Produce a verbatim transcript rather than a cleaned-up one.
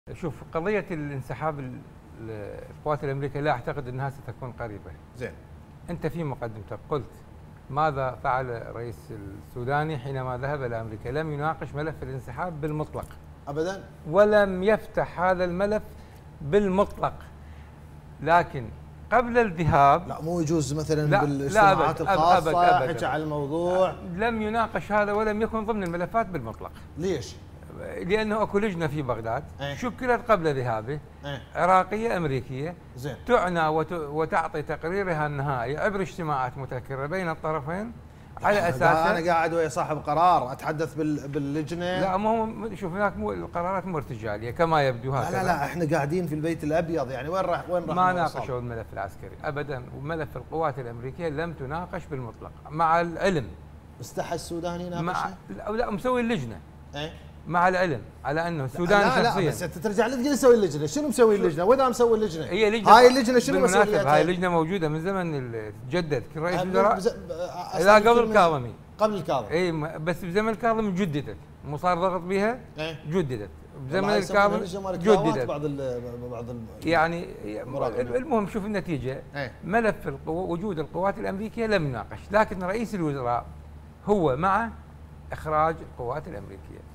شوف قضية الانسحاب القوات الأمريكية لا أعتقد أنها ستكون قريبة. زين. أنت في مقدمتك قلت ماذا فعل الرئيس السوداني حينما ذهب إلى أمريكا؟ لم يناقش ملف الانسحاب بالمطلق أبدا، ولم يفتح هذا الملف بالمطلق، لكن قبل الذهاب لا مو يجوز مثلا لا بالاجتماعات لا الخاصة أبد أبد حكى على الموضوع. لم يناقش هذا ولم يكن ضمن الملفات بالمطلق. ليش؟ لأنه اكو لجنة في بغداد ايه؟ شكلت قبل ذهابه، ايه؟ عراقية أمريكية، زين. تعنى وت... وتعطي تقريرها النهائي عبر اجتماعات متكررة بين الطرفين على أساس أنا قاعد ويا صاحب قرار أتحدث بال... باللجنة. لا مو شوف هناك مو القرارات مو ارتجالية كما يبدو هكذا. لا لا لا احنا قاعدين في البيت الأبيض، يعني وين راح وين راح ما ناقشوا الملف العسكري أبدا، وملف القوات الأمريكية لم تناقش بالمطلق مع العلم. استحى السوداني يناقشها؟ مع لا, لا مسوي اللجنة. ايه؟ مع العلم على انه السوداني لا شخصيا. لا بس انت ترجع لي تقول سوي اللجنه، شنو مسوي اللجنه؟ واذا مسوي اللجنه؟ هي لجنه هاي اللجنه شنو مسوياتها؟ هاي اللجنه موجوده من زمن تجدد رئيس الوزراء لا قبل الكاظمي. قبل الكاظمي اي بس بزمن الكاظمي جددت، مو صار ضغط بها؟ ايه؟ جددت بزمن الكاظمي جددت بعض ال بعض ال يعني المهم شوف النتيجه. ايه؟ ملف القو... وجود القوات الامريكيه لم يناقش، لكن رئيس الوزراء هو مع اخراج القوات الامريكيه.